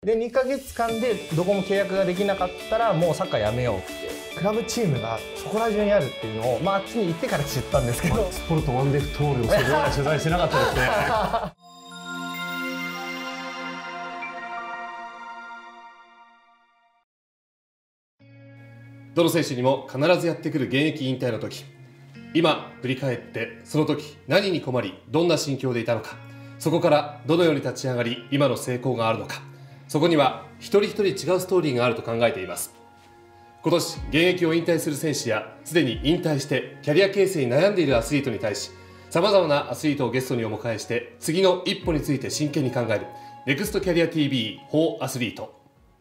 で2ヶ月間でどこも契約ができなかったらもうサッカーやめようってクラブチームがそこら中にあるっていうのを、あっちに行ってから知ったんですけど、 スポルトワンデフトールをそこまで取材してなかったですね。どの選手にも必ずやってくる現役引退の時、今振り返ってその時何に困りどんな心境でいたのか、そこからどのように立ち上がり今の成功があるのか、そこには一人一人違うストーリーがあると考えています。今年現役を引退する選手やすでに引退してキャリア形成に悩んでいるアスリートに対し、さまざまなアスリートをゲストにお迎えして次の一歩について真剣に考えるネクストキャリア TV 4アスリート。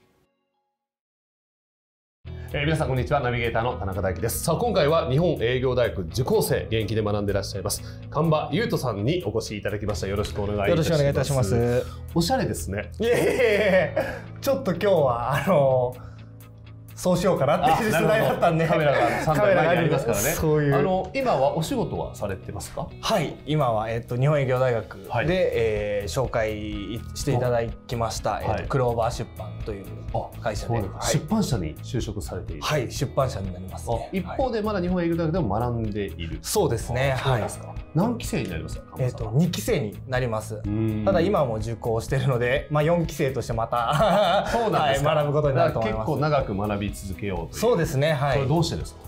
皆さんこんにちは、ナビゲーターの田中大樹です。さあ今回は日本営業大学受講生、現役で学んでいらっしゃいます神場優斗さんにお越しいただきました。よろしくお願いいたします。 よろしくお願いいたします。 おしゃれですね。 いやいやいや、ちょっと今日はそうしようかなっていう世代だったんで、 カメラが3台前にありますからね。 そういう今はお仕事はされてますか？ はい、今は日本営業大学で、紹介していただきましたクローバー出版という会社で、 出版社に就職されている。 はい、出版社になりますね。 一方でまだ日本営業大学でも学んでいる。 そうですね。はい。 何期生になりますか ？2期生になります。ただ今も受講しているので、4期生としてまた学ぶことになると思います。 結構長く学び続けようという。 そうですね。はい。 それどうしてですか？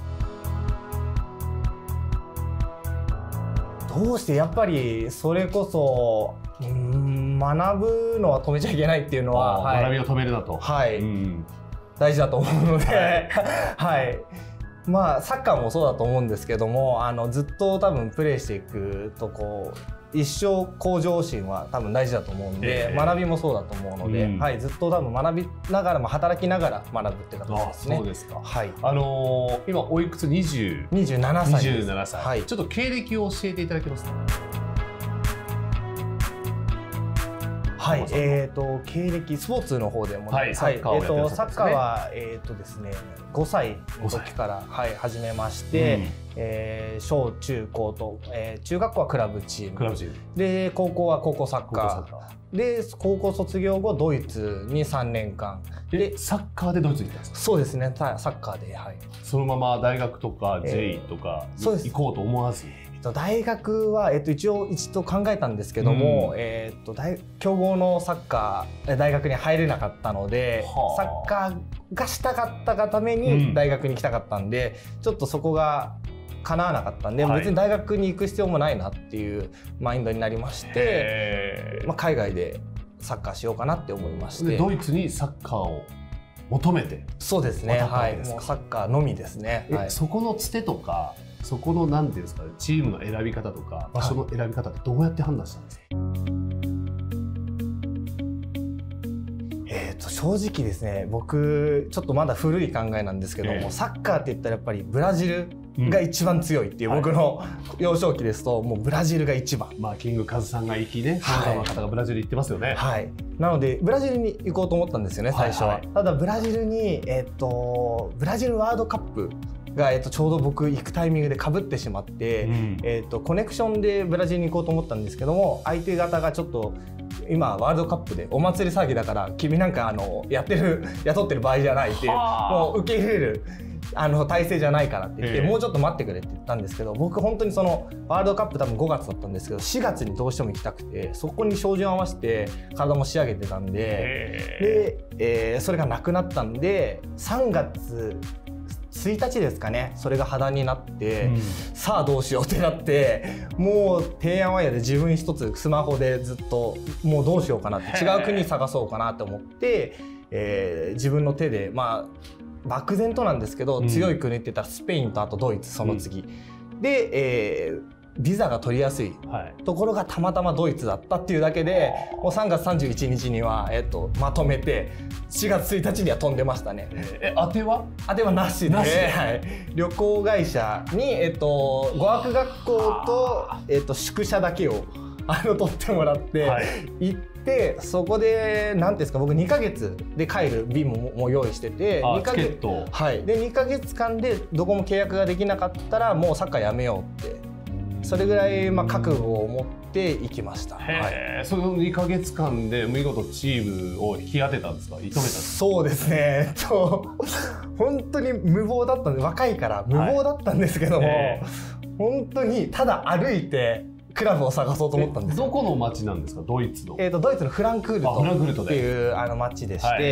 どうしてやっぱりそれこそ学ぶのは止めちゃいけないっていうのは、 学びを止めるなと。 はい。大事だと思うので、はい。サッカーもそうだと思うんですけども、ずっと多分プレーしていくと一生向上心は多分大事だと思うんで、学びもそうだと思うので、はい、ずっと多分学びながらも働きながら学ぶって形ですね。 そうですか。 はい。 今おいくつ？27歳です。27歳。はい。ちょっと経歴を教えていただけますか？ はい、経歴スポーツの方でも、 はい、サッカーをやってらっしゃるんですね。 サッカーはですね、5歳の時から始めまして、小中高と中学校はクラブチームで、高校は高校サッカーで、高校卒業後ドイツに3年間で、サッカーでドイツに行ったんですか？ そうですね、サッカーで、はい。 そのまま大学とか J とか行こうと思わず。 大学は、一度考えたんですけども、強豪のサッカー大学に入れなかったので、サッカーがしたかったがために大学に行きたかったんで、ちょっとそこが叶わなかったんで、別に大学に行く必要もないなっていうマインドになりまして、海外でサッカーしようかなって思いまして、 ドイツにサッカーを求めて。 そうですね。はい。もうサッカーのみですね。 そこのつてとか。そこの何ていうんですか、チームの選び方とか場所の選び方ってどうやって判断したんですか？ 正直ですね、僕ちょっとまだ古い考えなんですけども、サッカーって言ったらやっぱりブラジルが一番強いっていう、僕の幼少期ですともうブラジルが一番。 キングカズさんが行きね、さまざまな方がブラジル行ってますよね。 はい。なのでブラジルに行こうと思ったんですよね、最初は。ただブラジルにブラジルワールドカップがちょうど僕行くタイミングでかぶってしまって、コネクションでブラジルに行こうと思ったんですけども、相手方がちょっと今ワールドカップでお祭り騒ぎだから君なんか雇ってる場合じゃないっていう、もう受け入れる体制じゃないからって言って、もうちょっと待ってくれって言ったんですけど、僕本当にそのワールドカップ多分5月だったんですけど、4月にどうしても行きたくて、そこに照準を合わせて体も仕上げてたんで、それがなくなったんで3月1日ですかね、それが破談になって、さあどうしようってなって、もうてんやわんやで自分一つスマホでずっともうどうしようかなって、違う国探そうかなと思って、自分の手で漠然となんですけど、強い国って言ったらスペインとあとドイツ、その次で、ビザが取りやすいところがたまたまドイツだったっていうだけで、もう3月31日には、まとめて4月1日には飛んでましたね。 当てはなしで、旅行会社に、語学学校と、宿舎だけを取ってもらって行って、そこで何ていうんですか、僕2ヶ月で帰る便も用意してて、 チケット。 はい。で2ヶ月間でどこも契約ができなかったらもうサッカーやめようってそれぐらい覚悟を持っていきました。 その2ヶ月間で見事チームを引き当てたんですか、射止めたんですか。 そうですね、本当に無謀だったんで、若いから無謀だったんですけども、本当にただ歩いてクラブを探そうと思ったんですよ。 どこの町なんですか、ドイツの。 ドイツのフランクフルトっていう町でして、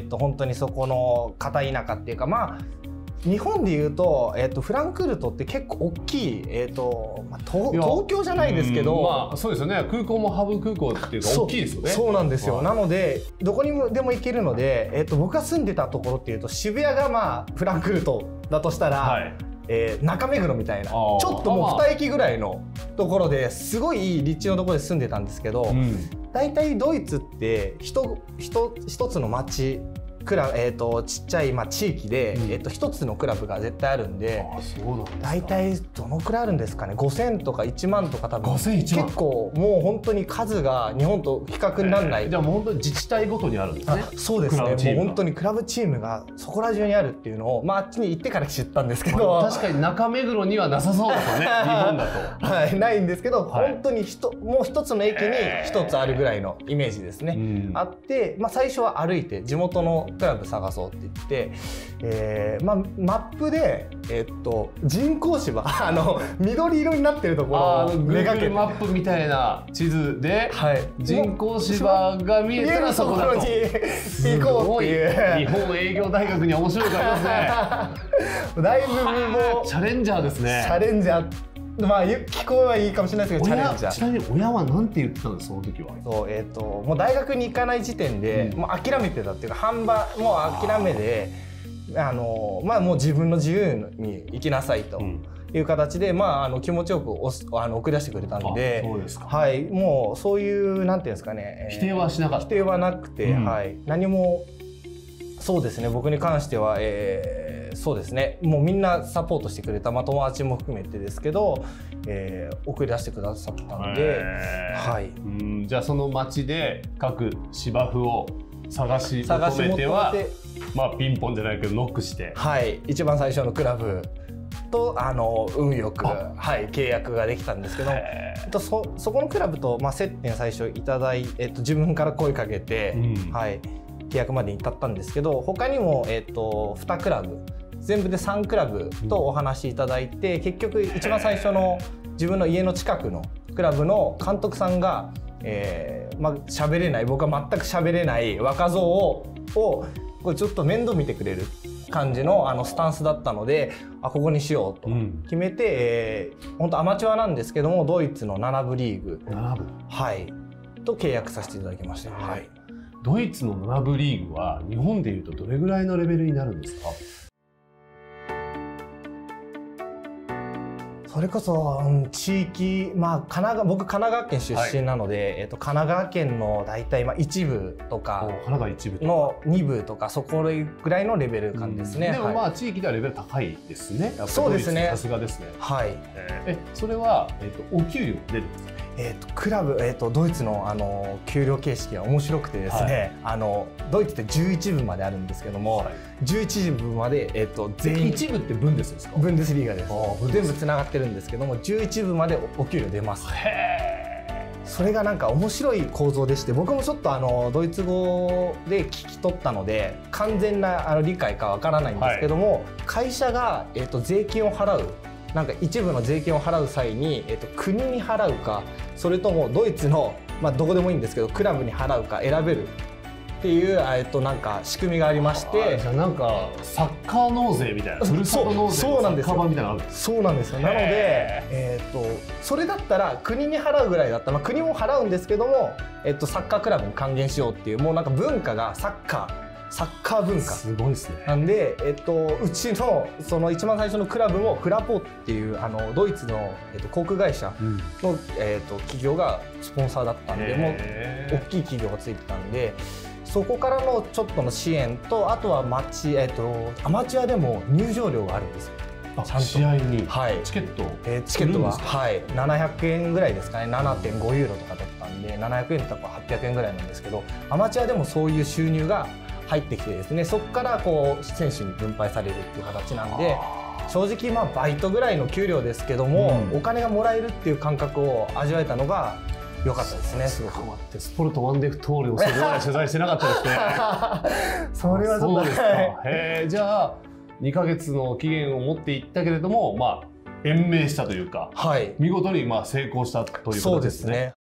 本当にそこの片田舎っていうか、日本でいうと、フランクフルトって結構大きい、東京じゃないですけど、 そうですよね、空港もハブ空港っていうか大きいですよね。 そうなんですよ。なのでどこにでも行けるので、僕が住んでたところっていうと、渋谷がフランクフルトだとしたら、中目黒みたいなちょっともう2駅ぐらいのところですごいいい立地のところで住んでたんですけど、大体ドイツって一つの町ちっちゃい地域で一つのクラブが絶対あるんで、大体どのくらいあるんですかね、5000とか1万とか、多分結構もう本当に数が日本と比較にならない。 じゃあもう本当に自治体ごとにあるんですね。 そうですね、もう本当にクラブチームがそこら中にあるっていうのを、あっちに行ってから知ったんですけど、 確かに中目黒にはなさそうですよね日本だと。 はい、ないんですけど、本当にもう一つの駅に一つあるぐらいのイメージですね。あって、最初は歩いて地元のクラブ探そうって言って、マップで、人工芝緑色になってるところをめがけて、 Google マップみたいな地図で、人工芝が見えたらそこだとに行こうっていう。 日本営業大学には面白いからですね。 だいぶもうチャレンジャーですね。 チャレンジャー、聞こえはいいかもしれないですけど、チャレンジャー。 ちなみに親は何て言ってたんですか、その時は。 もう大学に行かない時点で、もう諦めてたっていうか、販売もう諦めで、もう自分の自由に生きなさいという形で、気持ちよく送り出してくれたんで、はい、もうそういうなんていうんですかね、 否定はしなかった。 否定はなくて、何も、そうですね、僕に関しては、そうですね、もうみんなサポートしてくれた、友達も含めてですけど、送り出してくださったので、 じゃあその町で各芝生を探し求めては、ピンポンじゃないけどノックして、 一番最初のクラブと運よく、契約ができたんですけど、そこのクラブと、接点最初いただいて、自分から声かけて、契約までに至ったんですけど、他にも、2クラブ全部で3クラブとお話しいただいて、結局一番最初の自分の家の近くのクラブの監督さんが、喋れない、僕は全く喋れない若造をこれちょっと面倒見てくれる感じのスタンスだったので、ここにしようと決めて、本当アマチュアなんですけども、ドイツの7部リーグと契約させていただきました。 ドイツの7部リーグは日本でいうとどれぐらいのレベルになるんですか？ それこそ、地域、僕神奈川県出身なので、神奈川県の大体1部とかの2部とか、そこぐらいのレベル感ですね。 でも地域ではレベル高いですね。 そうですね。 さすがですね。 はい。 それはお給料出るんですか？ クラブ、ドイツの給料形式は面白くてですね、ドイツって11部まであるんですけども、11部まで、全員 1部ってブンデスですか？ ブンデスリーガです。全部つながってるんですけども、11部までお給料出ます。それがなんか面白い構造でして、僕もちょっとドイツ語で聞き取ったので完全な理解かわからないんですけども、会社が、税金を払う、なんか一部の税金を払う際に、国に払うか、それともドイツの、どこでもいいんですけどクラブに払うか選べるっていう、なんか仕組みがありまして、 じゃあなんかサッカー納税みたいな、ふるさと納税のサッカー版みたいなのあるんですか？ そうなんですよ。なので、それだったら国に払うぐらいだったら、国も払うんですけども、サッカークラブに還元しようっていう、もうなんか文化がサッカー文化すごいですね。 なんで、うちのその一番最初のクラブもフラポっていうドイツの、航空会社の、企業がスポンサーだったんで、もう大きい企業がついてたんで、そこからのちょっとの支援と、あとはアマチュアでも入場料があるんですよ。 ちゃんと試合にチケットは700円ぐらいですかね。 7.5 ユーロとかだったんで、700円とか800円ぐらいなんですけど、アマチュアでもそういう収入が入ってきてですね、そこからこう選手に分配されるっていう形なんで、 正直まあバイトぐらいの給料ですけども、お金がもらえるっていう感覚を味わえたのが良かったですね。 すごくハマってスポルトワンデフトーレをそれまで取材してなかったですね。 それはちょっとそうですか。じゃあ2ヶ月の期限を持っていったけれども、まあ延命したというか、見事にまあ成功したということですね。